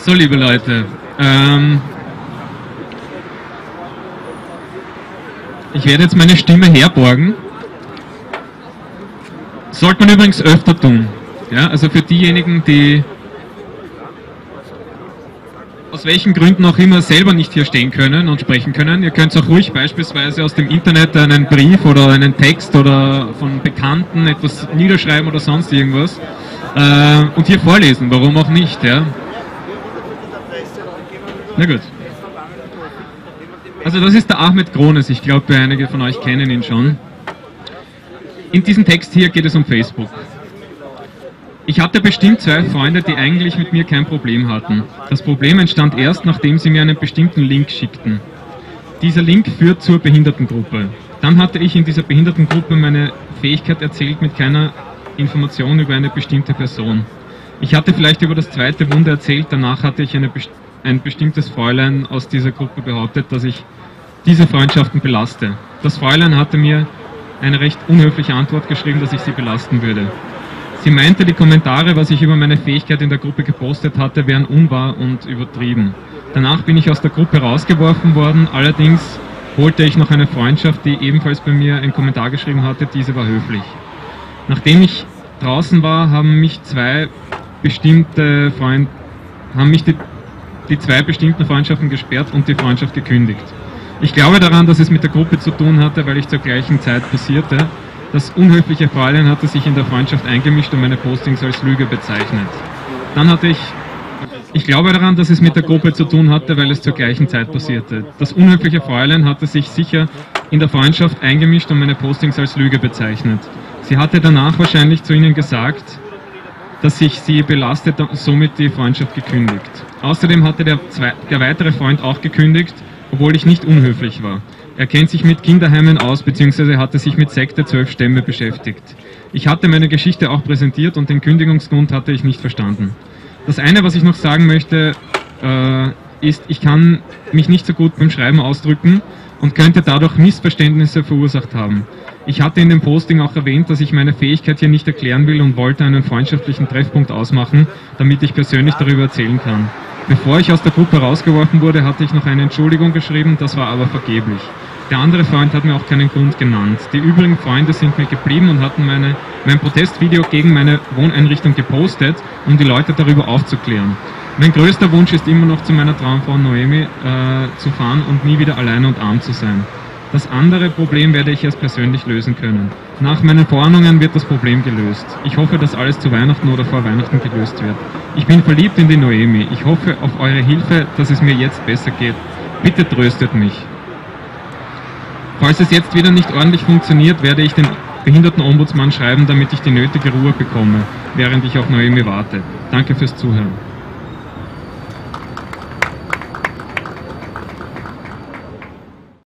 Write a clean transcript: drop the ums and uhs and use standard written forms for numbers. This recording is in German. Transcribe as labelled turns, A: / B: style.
A: So, liebe Leute, ich werde jetzt meine Stimme herborgen. Sollte man übrigens öfter tun. Ja, also für diejenigen, die aus welchen Gründen auch immer selber nicht hier stehen können und sprechen können. Ihr könnt auch ruhig beispielsweise aus dem Internet einen Brief oder einen Text oder von Bekannten etwas niederschreiben oder sonst irgendwas und hier vorlesen, warum auch nicht. Ja? Na gut. Also das ist der Ahmed Krones, ich glaube einige von euch kennen ihn schon. In diesem Text hier geht es um Facebook. Ich hatte bestimmt 2 Freunde, die eigentlich mit mir kein Problem hatten. Das Problem entstand erst, nachdem sie mir einen bestimmten Link schickten. Dieser Link führt zur Behindertengruppe. Dann hatte ich in dieser Behindertengruppe meine Fähigkeit erzählt mit keiner Information über eine bestimmte Person. Ich hatte vielleicht über das zweite Wunder erzählt, danach hatte ich ein bestimmtes Fräulein aus dieser Gruppe behauptet, dass ich diese Freundschaften belaste. Das Fräulein hatte mir eine recht unhöfliche Antwort geschrieben, dass ich sie belasten würde. Sie meinte, die Kommentare, was ich über meine Fähigkeit in der Gruppe gepostet hatte, wären unwahr und übertrieben. Danach bin ich aus der Gruppe rausgeworfen worden, allerdings holte ich noch eine Freundschaft, die ebenfalls bei mir einen Kommentar geschrieben hatte, diese war höflich. Nachdem ich draußen war, haben mich die 2 bestimmten Freundschaften gesperrt und die Freundschaft gekündigt. Ich glaube daran, dass es mit der Gruppe zu tun hatte, weil ich zur gleichen Zeit passierte. Das unhöfliche Fräulein hatte sich in der Freundschaft eingemischt und meine Postings als Lüge bezeichnet. Ich glaube daran, dass es mit der Gruppe zu tun hatte, weil es zur gleichen Zeit passierte. Das unhöfliche Fräulein hatte sich sicher in der Freundschaft eingemischt und meine Postings als Lüge bezeichnet. Sie hatte danach wahrscheinlich zu ihnen gesagt, dass ich sie belastet und somit die Freundschaft gekündigt. Außerdem hatte der weitere Freund auch gekündigt, obwohl ich nicht unhöflich war. Er kennt sich mit Kinderheimen aus, beziehungsweise hatte sich mit Sekte 12 Stämme beschäftigt. Ich hatte meine Geschichte auch präsentiert und den Kündigungsgrund hatte ich nicht verstanden. Das eine, was ich noch sagen möchte, ist, ich kann mich nicht so gut beim Schreiben ausdrücken und könnte dadurch Missverständnisse verursacht haben. Ich hatte in dem Posting auch erwähnt, dass ich meine Fähigkeit hier nicht erklären will und wollte einen freundschaftlichen Treffpunkt ausmachen, damit ich persönlich darüber erzählen kann. Bevor ich aus der Gruppe rausgeworfen wurde, hatte ich noch eine Entschuldigung geschrieben, das war aber vergeblich. Der andere Freund hat mir auch keinen Grund genannt. Die übrigen Freunde sind mir geblieben und hatten mein Protestvideo gegen meine Wohneinrichtung gepostet, um die Leute darüber aufzuklären. Mein größter Wunsch ist immer noch, zu meiner Traumfrau Noemi zu fahren und nie wieder alleine und arm zu sein. Das andere Problem werde ich erst persönlich lösen können. Nach meinen Vorahnungen wird das Problem gelöst. Ich hoffe, dass alles zu Weihnachten oder vor Weihnachten gelöst wird. Ich bin verliebt in die Noemi. Ich hoffe auf eure Hilfe, dass es mir jetzt besser geht. Bitte tröstet mich. Falls es jetzt wieder nicht ordentlich funktioniert, werde ich den Behindertenombudsmann schreiben, damit ich die nötige Ruhe bekomme, während ich auf Noemi warte. Danke fürs Zuhören.